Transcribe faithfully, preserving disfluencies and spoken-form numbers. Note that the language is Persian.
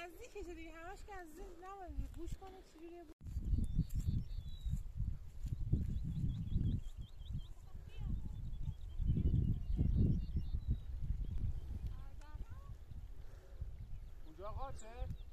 نزدیکشه دیگه، همش که از نزدیک نباید گوش کنه چجوریه. اونجا قاچه؟